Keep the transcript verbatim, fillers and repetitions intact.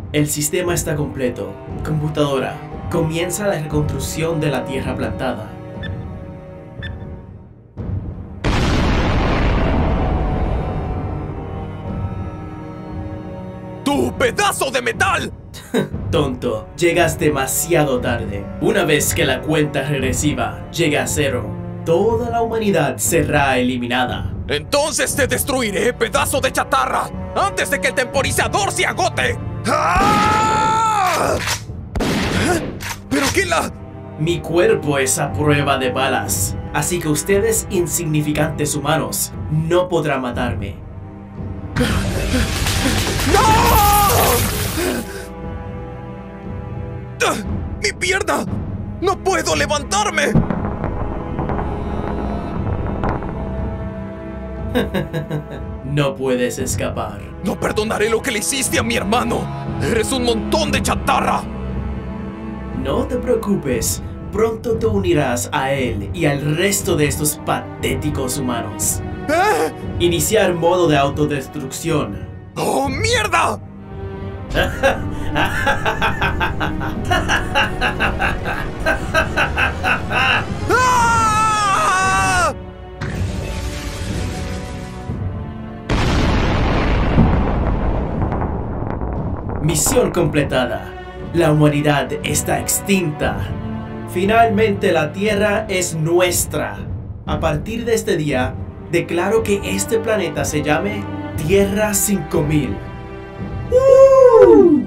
El sistema está completo. Computadora, comienza la reconstrucción de la tierra plantada. ¡Tu pedazo de metal! Tonto, llegas demasiado tarde. Una vez que la cuenta regresiva llegue a cero, toda la humanidad será eliminada. Entonces te destruiré, pedazo de chatarra, antes de que el temporizador se agote. ¡Ah! ¿Pero qué la...? Mi cuerpo es a prueba de balas, así que ustedes insignificantes humanos no podrán matarme. ¡No! ¡Mi pierna! ¡No puedo levantarme! No puedes escapar. No perdonaré lo que le hiciste a mi hermano. Eres un montón de chatarra. No te preocupes, pronto te unirás a él y al resto de estos patéticos humanos. ¿Eh? Iniciar modo de autodestrucción. ¡Oh, mierda! ¡Ah! Misión completada. La humanidad está extinta. Finalmente la Tierra es nuestra. A partir de este día, declaro que este planeta se llame Tierra cinco mil. ¡Uh!